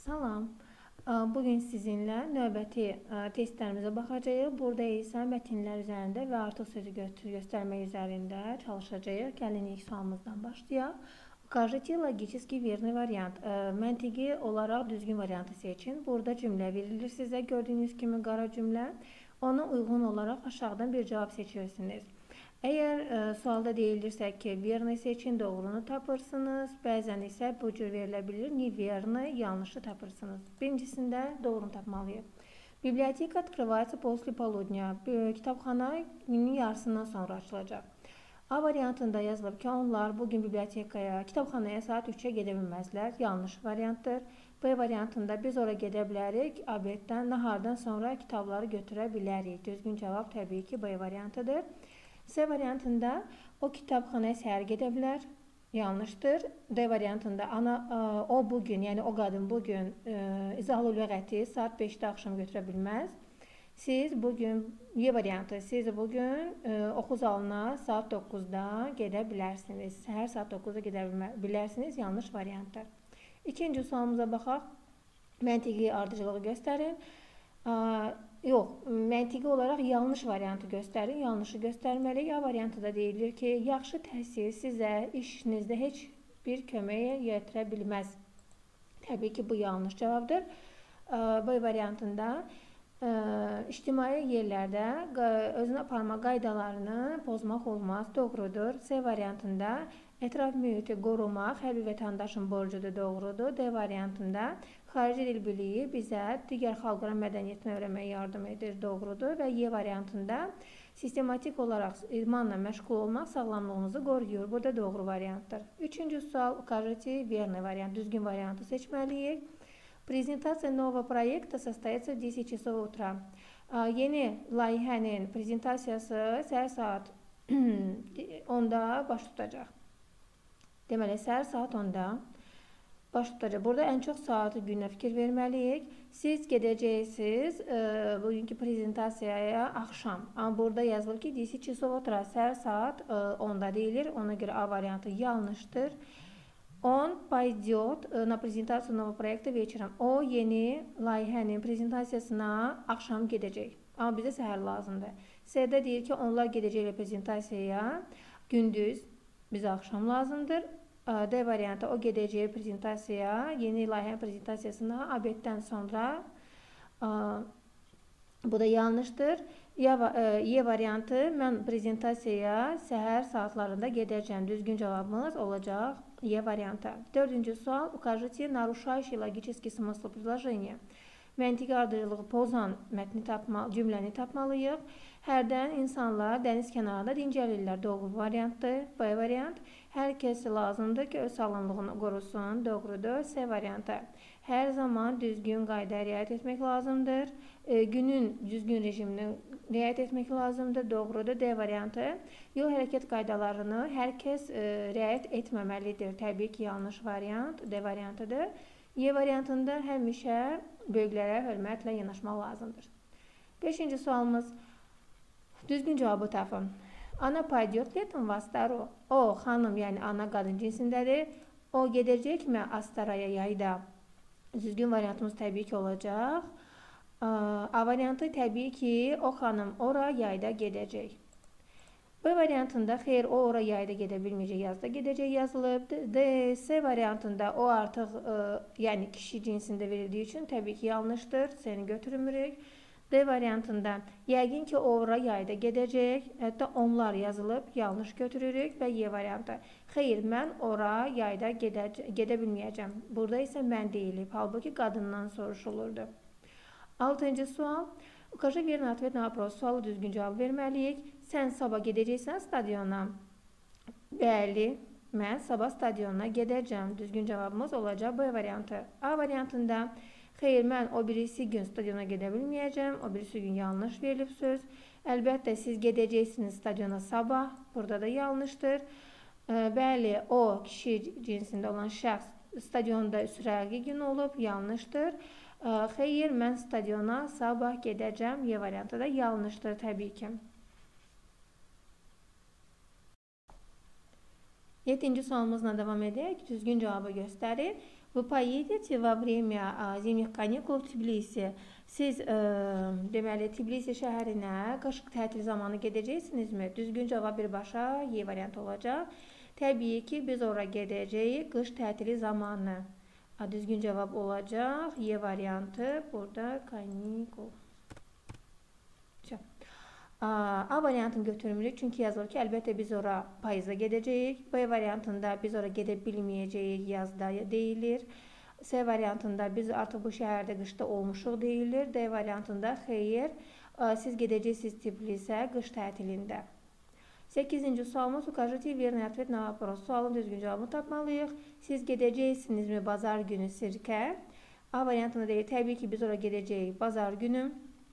Salam. Bugün sizinlə növbəti testlərimizə baxacağıq. Burada isə mətnlər üzərində və artıq sözü göstərmək üzərində çalışacağıq. Gəlin ilk sualımızdan başlayaq. Укажите логически верный вариант. Məntiqi olaraq düzgün variantı seçin. Burada cümlə verilir sizə. Gördüyünüz kimi qara cümlə. Ona uyğun olaraq aşağıdan bir cavab seçirsiniz. Eğer sualda deyilirsə ki, verni seçin, doğrunu tapırsınız. Bəzən isə bu cür verilebilir. Neverni, yanlışı tapırsınız. Birincisində doğrunu tapmalıyıq. Biblioteka открывается после полудня. Kitabxana günün yarısından sonra açılacaq. A variantında yazılıb ki, onlar bugün bibliotekaya, kitabxanaya saat 3'e gedə bilməzlər. Yanlış variantdır. B variantında biz ora gedə bilərik. Abeddən, nahardan sonra kitabları götürə bilərik. Düzgün cavab təbii ki, B variantıdır. C variantında o kitabxanaya səhər gedə bilər. Yanlışdır. D variantında o bugün, yəni o qadın bugün izahlı lüğəti saat 5'də axşam götürə bilməz. Siz bugün, Y variantı, siz bugün oxu zalına saat 9'da gedə bilərsiniz. Səhər saat 9'da gedə bilərsiniz. Yanlış variantdır. İkinci sualımıza baxaq. Məntiqi ardıcılığı göstərin. Yox, məntiqi olaraq yanlış variantı göstərin. Yanlışı göstərməliyik. A variantında deyilir ki, yaxşı təhsil sizə işinizdə heç bir köməyə yetirə bilməz. Təbii ki, bu yanlış cavabdır. B variantında ictimai yerlərdə özünə aparma qaydalarını pozmaq olmaz. Doğrudur. C variantında ətraf mühiti qorumaq hər bir vətəndaşın borcudur. Doğrudur. D variantında xarici dil biliyi bizə digər xalqların mədəniyyətini öyrənməyə yardım edir. Doğrudur. Və Y variantında sistematik olaraq idmanla məşğul olmaq sağlamlığınızı qoruyur. Bu da doğru variantdır. Üçüncü sual, укажите верный variant. Düzgün variantı seçməliyik. Prezentasiya нового проекта состоится в 10 часов утра. Yeni layihənin prezentasiyası səhər saat 10'da baş tutacaq. Deməli, səhər saat 10'da baş tutacaq. Burada ən çox saatı günə fikir verməliyik. Siz gedəcəksiniz bugünkü prezentasiyaya axşam. Amma burada yazılır ki, 10 часов утра, səhər saat 10'da deyilir. Ona görə A variantı yanlışdır. Он пойдет на презентацию нового проекта вечером. O yeni layihənin prezentasiyasına axşam gedəcək. Amma bizə səhər lazımdır. C-də deyir ki, onlar gedəcəklər prezentasiyaya gündüz, bizə axşam lazımdır. D variantı o gedəcək prezentasiyaya, yeni layihə prezentasiyasına abeddən sonra. Bu da yanlışdır. Y variantı mən prezentasiyaya səhər saatlarında gedəcəm. Düzgün cavabımız olacaq Y variantı. Dördüncü sual. Укажите нарушающий логический смысл предложения. Məntiqi ardıcılığı pozan cümləni tapmalıyıq. Hərdən insanlar dəniz kənarında dincəlirlər. Doğru variantdır. B variant. Hər kəs lazımdır ki, öz sağlamlığını qorusun. Doğrudur. C variantı. Hər zaman düzgün qayda riayət etmək lazımdır. Günün düzgün rejimini riayət etmək lazımdır. Doğrudur. D variantı. Yol hərəkət qaydalarını hər kəs riayət etməməlidir. Təbii ki, yanlış variant. D variantıdır. Y variantında həmişə böyüklərə hörmətlə yanaşmaq lazımdır. Beşinci sualımız. Düzgün cavabı tapın. Ana paydiot letin vastaro. O, xanım, yəni ana qadın cinsindədir. O gedəcəkmi Astaraya yayda? Düzgün variantımız təbii ki olacaq. A variantı təbii ki o xanım ora yayda gedəcək. B variantında xeyr, o ora yayda gedə bilməyəcək, yazda gedəcək yazılıb. C variantında o artıq yəni kişi cinsində verildiyi üçün təbii ki yanlışdır. Səni götürmürük. D variantında yəqin ki o ora yayda gedəcək. Hətta onlar yazılıb, yanlış götürürük. Və Y variantı. Xeyr, mən ora yayda gedə bilməyəcəm. Burada isə mən deyilib. Halbuki qadından soruşulurdu. Altıncı sual. Укажи верный ответ на вопрос. Sualı düzgün cavab verməliyik. Sən sabah gedəcəksən stadiona. Bəli, mən sabah stadionuna gedəcəm. Düzgün cavabımız olacaq B variantı. A variantında xeyr, mən o birisi gün stadiona gedə bilməyəcəm. O birisi gün yanlış verilib söz. Əlbəttə, siz gedəcəksiniz stadiona sabah. Burada da yanlışdır. Bəli, o kişi cinsində olan şəxs stadionda sürəqi gün olub. Yanlışdır. Xeyr, mən stadiona sabah gedəcəm. Y variantı da yanlışdır təbii ki. 7. sualımızla devam edək. Düzgün cavabı göstərir. Вы поедете во время zimних каникул в Tbilisi. Siz deməli Tbilisi şəhərinə qış tətil zamanı gedəcəksinizmi? Düzgün cavab birbaşa Y variantı olacaq. Təbii ki, biz ora gedəcəyik qış tətili zamanı. Düzgün cavab olacaq Y variantı. Burada kanikul. A variantını götürmürük çünki yazılır ki, əlbəttə biz ora payızda gedəcəyik. B variantında biz ora gedə bilməyəcəyik, yazda deyilir. C variantında biz artıq bu şəhərdə qışda olmuşuq deyilir. D variantında xeyr, siz gedəcəksiniz Tbilisə qış tətilində. 8-ci sualımız Укажите верный ответ на вопрос. Sualın düzgün cavabını tapmalıyıq. Siz gedəcəksinizmi bazar günü sirkə? A variantında deyil. Təbii ki, biz ora gedəcəyik bazar günü.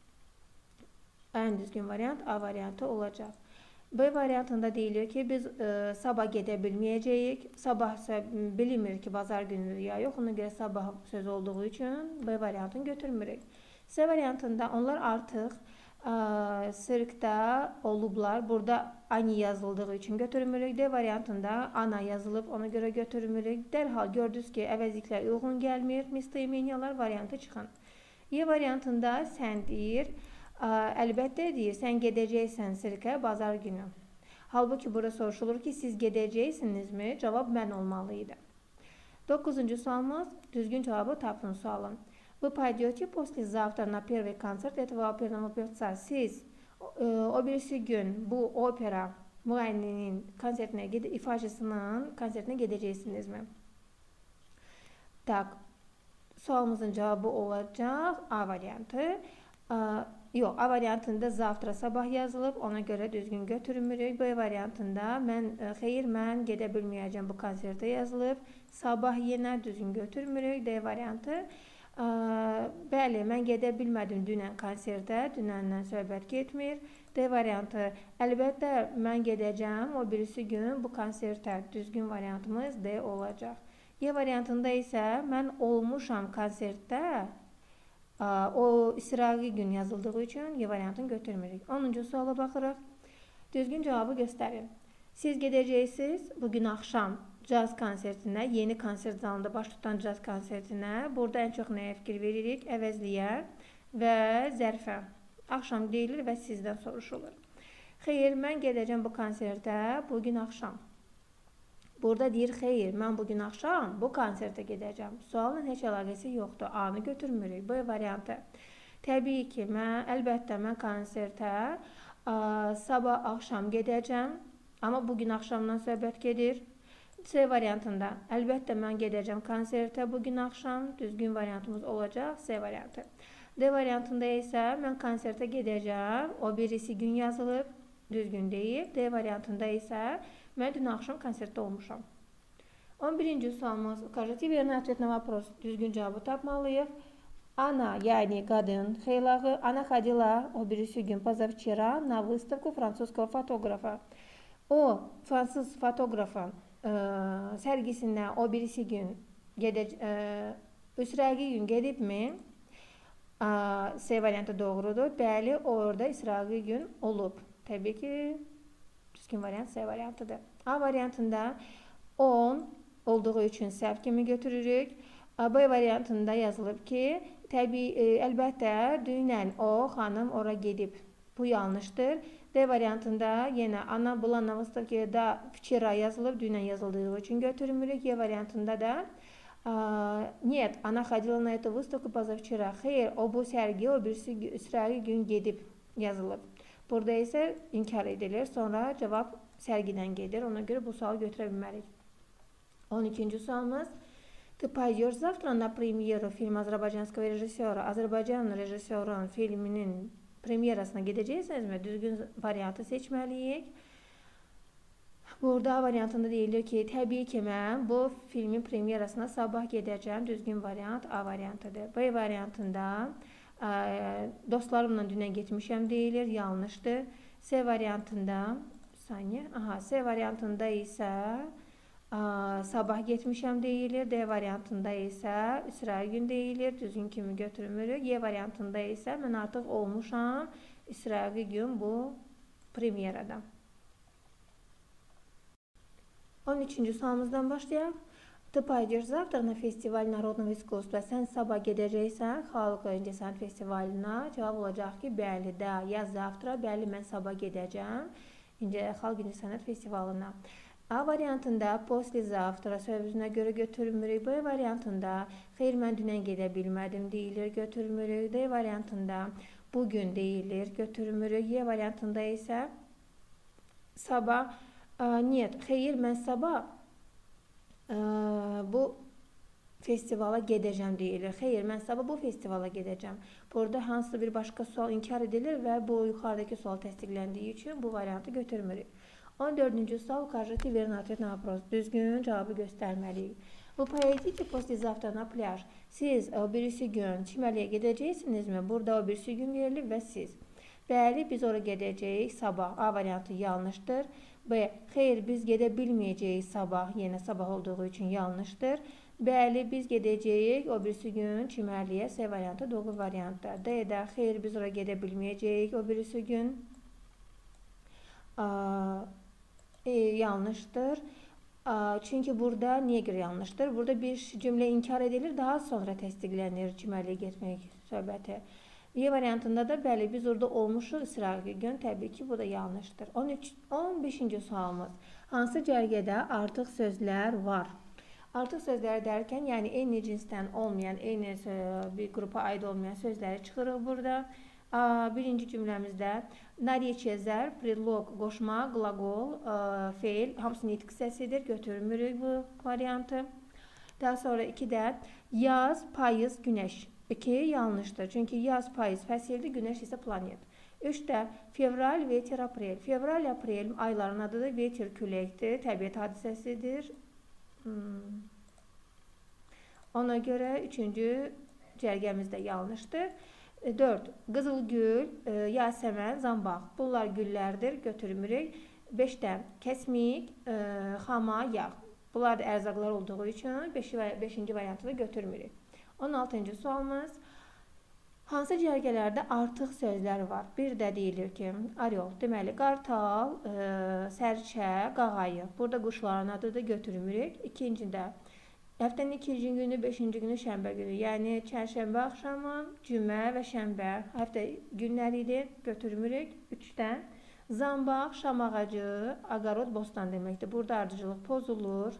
En düzgün variant A variantı olacaq. B variantında deyilir ki, biz sabah gedə bilməyəcəyik. Sabah isə bilinmir ki, bazar günüdür ya yox. Ona görə sabah söz olduğu üçün B variantını götürmürük. C variantında onlar artıq sirkdə olublar. Burada ani yazıldığı üçün götürmürük. D variantında ana yazılıb, ona görə götürmürük. Dərhal gördünüz ki, əvəzliklər uyğun gəlmir. Местоимениyalar variantı çıxın. Y variantında sən deyir. Əlbəttə deyir, sən gedəcəksən sirkə bazar günü. Halbuki burada soruşulur ki, siz gedəcəksinizmi? Cavab mən olmalıydı. 9-cu sualımız, düzgün cavabı tapın sualın. Вы пойдете послезавтра на первый концерт этого оперного певца. Siz o birisi gün bu opera müğənninin konsertinə, ifaçısının konsertinə gedəcəksinizmi? Tak, sualımızın cavabı olacaq A variantı. Yox, A variantında zavtra sabah yazılıb, ona görə düzgün götürmürük. B variantında mən gedə bilməyəcəm bu konsertə yazılıb. Sabah yenə düzgün götürmürük. D variantı. Bəli, mən gedə bilmədim dünən konsertə, dünəndən söhbət getmir. D variantı. Əlbəttə mən gedəcəm o birisi gün bu konsertə. Düzgün variantımız D olacaq. Y variantında isə mən olmuşam konsertdə. O istirahi gün yazıldığı üçün Y variantını götürmürük. 10-cu suala baxırıq. Düzgün cavabı göstərin. Siz gedəcəksiniz bugün axşam caz konsertinə, yeni konsert zalında baş tutan caz konsertinə. Burada ən çox nəyə fikir veririk? Əvəzliyə və zərfə. Axşam deyilir və sizdən soruşulur. Xeyr, mən gedəcəm bu konsertə bugün axşam. Burada deyir, xeyr, mən bugün axşam bu konsertə gedəcəm. Sualın heç əlaqəsi yoxdur. A-nı götürmürük. B variantı. Təbii ki, əlbəttə mən konsertə sabah axşam gedəcəm. Amma bugün axşamdan söhbət gedir. C variantında. Əlbəttə mən gedəcəm konsertə bugün axşam. Düzgün variantımız olacaq C variantı. D variantında isə mən konsertə gedəcəm. O birisi gün yazılıb. Düzgün deyil. D variantında isə mən dün axşam konsertdə olmuşam. 11-ci sualımız. Укажите верный ответ на вопрос. Düzgün cavabı tapmalıyıq. Ana, yani qadın, xeylağı, ana ходила o birisi gün позавчера на выставку французского фотографа. O, fransız fotoğrafın sərgisinə o birisi gün İsraili gün gedibmi? C variantı doğrudur. Bəli, orada İsraili gün olub. Təbii ki, düzgün variant C variantıdır. A variantında 10 olduğu üçün səhv kimi götürürük. B variantında yazılıb ki, əlbəttə dünən o xanım ora gedib. Bu yanlışdır. D variantında yenə ana была на выставке da вчера yazılıb, dünən yazıldığı üçün götürmürük. Y variantında da нет, она ходила на эту выставку позавчера. Xeyr, o bu sərgiyə o birisi İsrail gün gedib yazılıb. Burada isə inkar edilir. Sonra cavab sərgidən gedir. Ona görə bu sualı götürə bilmərik. 12-ci sualımız. Ты пойдешь завтра на премьеру фильма азерbaycanского rejissora. Azərbaycan rejissorun filminin premyerasına gedəcəksinizmi? Düzgün variantı seçməliyik. Burada variantında deyilir ki, təbii ki, mən bu filmin premyerasına sabah gedəcəm. Düzgün variant A variantıdır. B variantında dostlarımla dünən getmişəm deyilir, yanlışdır. C variantında C variantında isə sabah getmişəm deyilir. D variantında isə İsrail gün deyilir, düzgün kimi götürmürük. Y variantında isə mən artıq olmuşam İsrail gün bu premyerada. 13-cü sualımızdan başlayaq. Ты пойдешь завтра на festival народного искусства. Sən sabah gedəcəksən Xalq İncəsənət Festivalına. Cavab olacaq ki, bəli, da, ya zavtra, bəli, mən sabah gedəcəm Xalq İncəsənət Festivalına. A variantında послезавтра sözünə görə götürmürük. B variantında xeyr, mən dünən gedə bilmədim deyilir, götürmürük. D variantında bugün deyilir, götürmürük. Y variantında isə sabah, niyet, xeyr, mən sabah bu festivala gedəcəm deyilir. Xeyr, mən sabah bu festivala gedəcəm. Burada hansısa bir başqa sual inkar edilir və bu yuxarıdakı sual təsdiqləndiyi üçün bu variantı götürmürük. 14-cü sual, укажите верный ответ на вопрос. Düzgün cavabı göstərməliyik. Вы поедете послезавтра на pляж. Siz o birisi gün çimərliyə gedəcəksinizmi? Burada o birisi gün verilib və siz. Bəli, biz ora gedəcəyik sabah. A variantı yanlışdır. B, xeyr, biz gedə bilməyəcəyik sabah. Yenə sabah olduğu üçün yanlışdır. Bəli, biz gedəcəyik o birisi gün çimərliyə. C variantı doğru variantdır. D də, xeyr, biz ora gedə bilməyəcəyik o birisi gün. Yanlışdır. Çünki burada niyə görə yanlışdır? Burada bir cümlə inkar edilir, daha sonra təsdiqlənir çimərliyə getmək söhbəti. Y variantında da bəli, biz orada olmuşuq ısrarlı gün. Təbii ki, bu da yanlışdır. 15-ci sualımız. Hansı cərgədə artıq sözlər var? Artıq sözləri dərkən, yəni eyni cinsdən olmayan, eyni bir qrupa aid olmayan sözləri çıxırıq burada. Birinci cümləmizdə narечие, zərb, predlog, qoşma, qlaqol, feil, hamısı nitq hissəsidir. Götürmürük bu variantı. Daha sonra 2-də yaz, payız, günəş. 2 yanlışdır. Çünki yaz, payız fəsildir, günəş isə planet. 3-də fevral, vetir, aprel. Fevral, aprel ayların adıdır. Vetir küləkdir, təbiət hadisəsidir. Ona görə 3-cü cərgəmiz də yanlışdır. 4. Qızılgül, yasəmən, zambaq. Bunlar güllərdir, götürmürük. 5-də kəsmik, xama, yağ. Bunlar da ərzaqlar olduğu üçün 5-ci variantı da götürmürük. 16-cı sualımız. Hansı cərgələrdə artıq sözlər var? Bir də deyilir ki, aryol, deməli, qartal, sərçə, qağayı. Burada quşların adıdır, götürmürük. 2-cidə həftənin 2-ci günü, 5-ci günü şənbə günü. Yəni, çərşənbə axşamı, cümə və şənbə həftə günləridir, götürmürük. 3-də zambaq, şam ağacı, aqarod, bostan deməkdir. Burada ardıcılıq pozulur.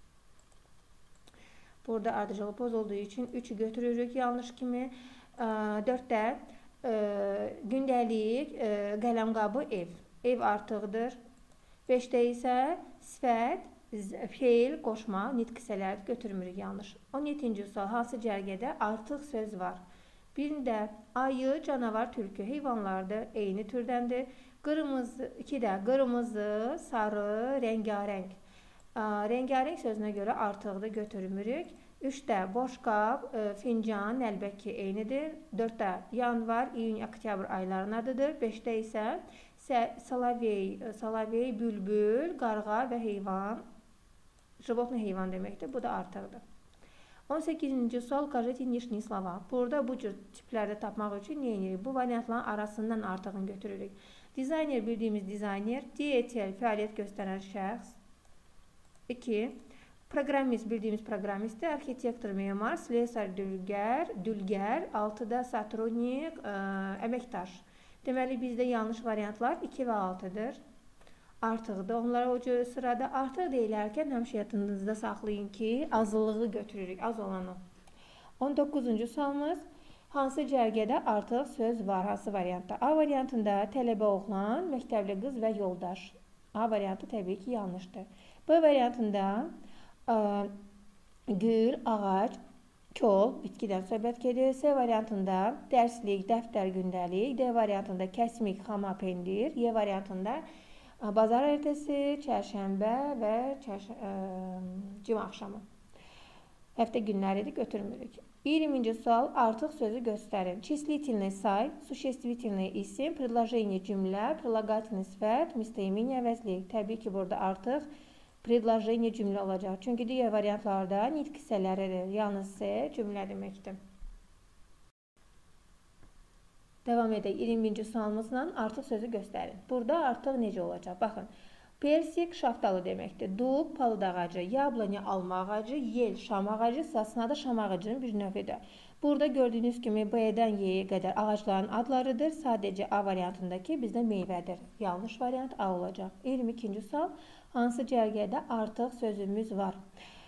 Burada ardıcılıq pozulduğu üçün 3-ü götürürük yanlış kimi. 4-də gündəlik, qələmqabı, ev. Ev artıqdır. 5-də isə sifət, feil, qoşma, nitq hissələri götürmürük yanlış. 17-ci sual. Hansı cərgədə artıq söz var? Birində ayı, canavar, tülkü heyvanlardır, eyni türdəndir. 2-də qırmızı, sarı, rəngarəng. Rəngarəng sözünə görə artıqdır, götürmürük. 3-də boşqab, fincan, nəlbəki eynidir. 4-də yanvar, iyun, oktyabr aylarının adıdır. 5-də isə salavey, bülbül, qarğa və heyvan. Животный heyvan deməkdir. Bu da artıqdır. 18-ci sual. Укажите нижние слова. Burada bu cür tiplərdə tapmaq üçün nə edirik? Bu variantların arasından artığını götürürük. Dizayner bildiyimiz dizayner. Deyitel fəaliyyət göstərən şəxs. 2. Proqramist bildiyimiz proqramistdir. Arxitektor, memar. Slesar, dülgər. 6-da sotrudnik, əməkdaş. Deməli, bizdə yanlış variantlar 2 və 6-dır. Artıqdır. Onlara o cür sırada artıq deyilərkən həmişə yadınızda saxlayın ki, azlığı götürürük, az olanı. 19-cu sualımız. Hansı cərgədə artıq söz var? Hansı variantda? A variantında tələbə oğlan, məktəbli qız və yoldaş. A variantı təbii ki, yanlışdır. B variantında gül, ağac, kol, bitkidən söhbət gedir. C variantında dərslik, dəftər, gündəlik. D variantında kəsmik, xama, pendir. Y variantında bazar ertəsi, çərşənbə və cümə axşamı. Həftə günləridir, götürmürük. 20-ci sual. Artıq sözü göstərin. Числительный say, существительный isim, предложение cümlə, прилагательный sifət, местоимение, əvəzlik. Təbii ki, burada artıq предложение cümlə olacaq. Çünki digər variantlarda nitq hissələridir. Yalnız C cümlə deməkdir. Devam edək 20-ci sualımızla artıq sözü göstərin. Burada artıq necə olacaq? Baxın, Persik şaftalı deməkdir. Dub palıd ağacı, yablanya alma ağacı, yel şam ağacı, sasna da şam ağacının bir növüdür. Burada gördüyünüz kimi B-dən Y-yə qədər ağacların adlarıdır. Sadəcə A variantındakı bizdə meyvədir. Yanlış variant A olacaq. 22-ci sual. Hansı cərgədə artıq sözümüz var?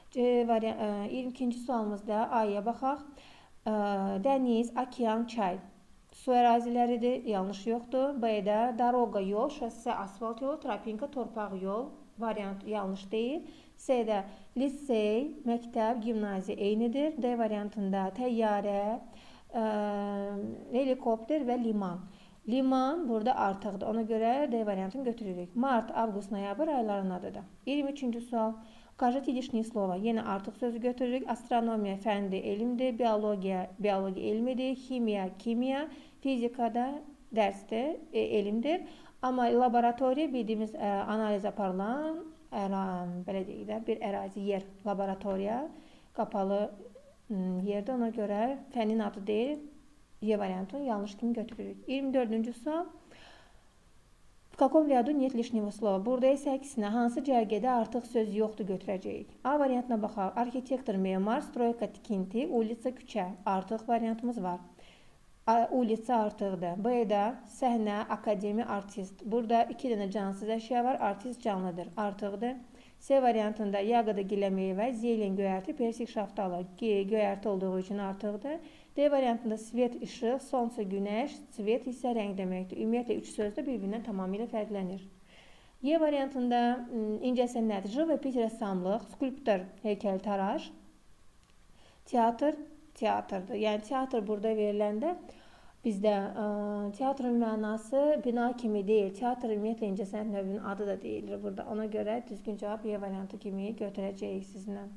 22-ci sualımızda A-ya baxaq. Dəniz, okean, çay. Su əraziləridir, yanlış yoxdur. B-də daroqa yol, şossə asfalt yol, tropinka torpaq yol, variant yanlış deyil. C-də lisey, məktəb, gimnaziya eynidir. D variantında təyyarə, helikopter və liman. Liman burada artıqdır, ona görə D variantını götürürük. Mart, avqust, noyabr ayların adıdır. 23-cü sual. Укажите лишние slova. Yenə artıq sözü götürürük. Astronomiya fəndir, elmdir. Biologiya elmidir. Kimya, fizikada dərsdir, elmdir. Amma laboratoriya bildiyimiz analiz aparılan belə deyək də, bir ərazi yer, laboratoriya, qapalı yerdə, ona görə fənin adı deyil. Y variantını yanlış kimi götürürük. 24-cü sual. В каком ряду нет лишнего slova? Burada isə əksinə hansı cərgədə artıq söz yoxdur götürəcəyik. A variantına baxaq. Arxitektor, memar, stroyka, tikinti, ulica, küçə. Artıq variantımız var. Ulica artıqdır. B-də səhnə, akademi, artist. Burada 2 dənə cansız əşya var. Artist canlıdır. Artıqdır. C variantında yağıda gilə meyvə, zeylen göyərti, persik şaftalı. Göyərti olduğu üçün artıqdır. D variantında svet, işıq, sonsa, günəş, svet isə rəng deməkdir. Ümumiyyətlə, 3 söz də bir-birindən tamamilə fərqlənir. Y variantında incəsənət, живопись, rəssamlıq, skulptor, heykəltaraş, teatr, teatrdır. Yəni, teatr burada veriləndə bizdə teatrın mənası bina kimi deyil. Teatr ümumiyyətlə incəsənət növünün adı da deyilir burada. Ona görə düzgün cavab Y variantı kimi götürəcəyik sizinlə.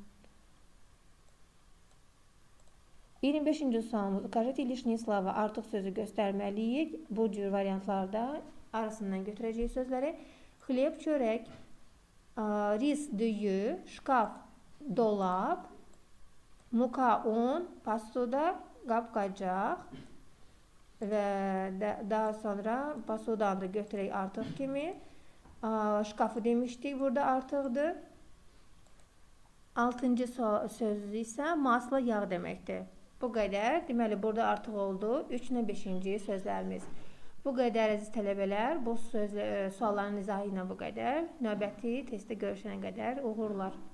25-ci sualımız. Укажите лишние slova. Artıq sözü göstərməliyik. Bu cür variantlarda arasından götürəcəyik sözləri. Xleb, çörək, ris, düyü, şkaf, dolab, muka, un, pastuda, qab-qacaq və daha sonra pasudanı da götürək artıq kimi. Şkafı demişdik, burada artıqdır. 6-cı söz isə masla yağ deməkdir. Bu qədər. Deməli, burada artıq oldu. 3 və 5-ci sözlərimiz. Bu qədər əziz tələbələr. Bu sualların izahı ilə bu qədər. Növbəti testdə görüşənə qədər uğurlar.